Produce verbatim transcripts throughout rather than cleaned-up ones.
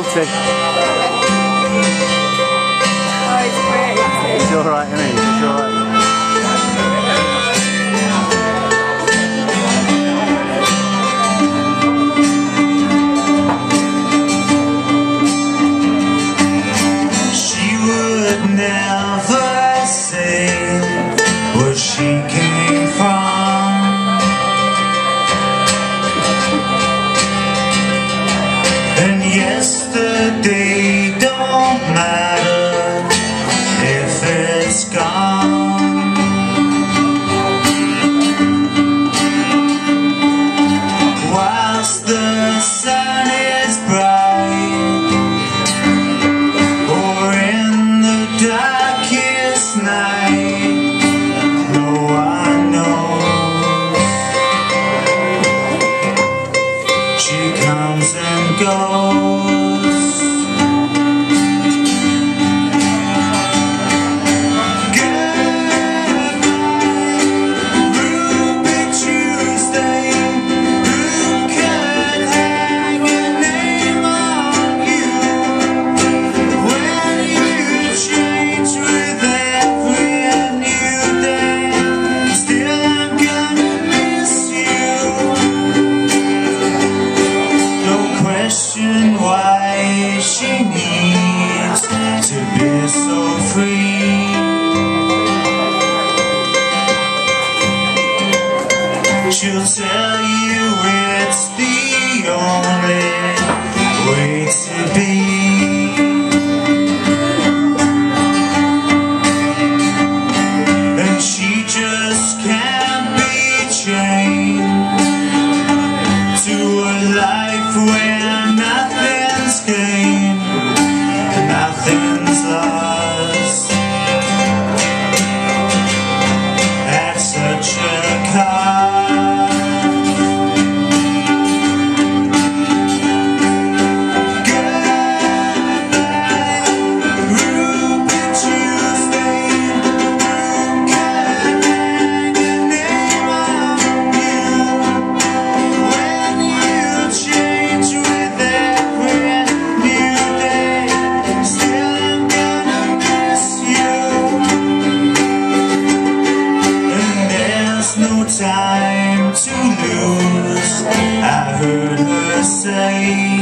guilty? Oh, it's great. It's alright, isn't it? It's alright. Never say where she came from, and yesterday don't matter if it's gone. Whilst the sun is bright or in the darkest night, no one knows. She comes and goes. Why she needs to be so free. She'll tell you it's the only way to be. And she just can't be chained to a life where nothing's gained, nothing's lost at such a cost. Goodbye, Ruby Tuesday. Who can hang a name on you when you change with every new day? Still I'm gonna miss you, and there's no time to lose, I heard her say.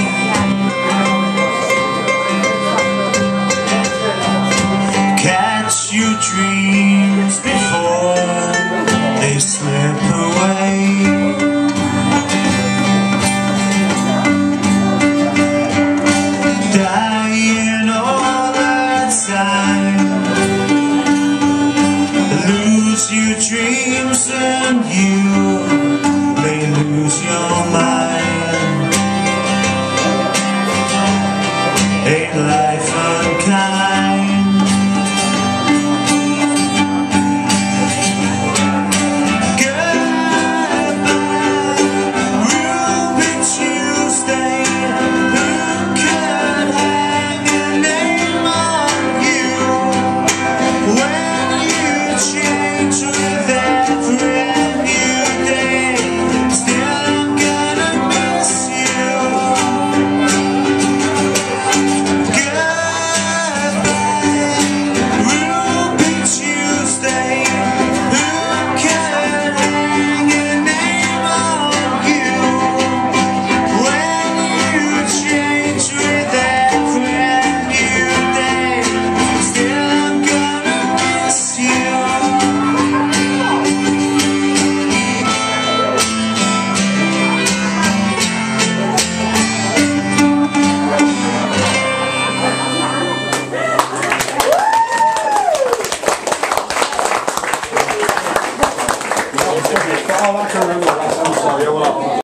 Catch your dreams before they slip away. Dying all the time, lose your dreams and you may lose your